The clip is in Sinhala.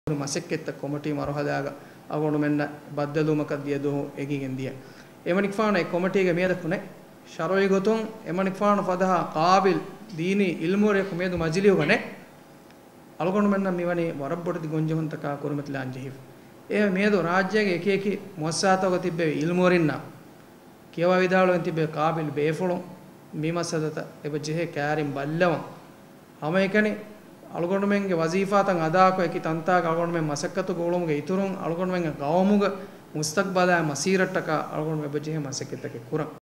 මසෙක්කෙත්ත කොමිටි මරහදාග අගොණු මෙන්න බද්දලුමක දියදෝ එගිගෙන් දිය එමනික් ෆාන ඒ කොමිටිගේ මියදකුනේ ශරොයි ගොතුන් එමනික් ෆාන ෆදහ කාබිල් දීනි ඉල්මුරේ කුමේදු මජ්ලියුගනේ අලගොණු මෙන්න මෙවනි වරබ්බොටි ගොංජොන්තක කුරුමත්ලාන් ජෙහිෆ් ඒ මේදු රාජ්‍යයේ එක එක මොස්සාතව තිබ්බේ ඉල්මුරින්නා කියවා විදාලෙන් තිබ්බේ කාබිල් බේෆුණු මීමසදත එබ ජෙහෙ කෑරින් බල්ලව හැම එකනේ අලගොණු මෙන්ගේ වසීෆා තන් අදාකෝ එකි තන්තා අලගොණු මෙන් මසක්කතු ගෝලමුගේ ඉතුරුන් අලගොණු මෙන් ගවමුග මුස්තක්බලා මසීරට්ටක අලගොණු මෙබ ජෙහෙ මසක්කෙතක කුරන්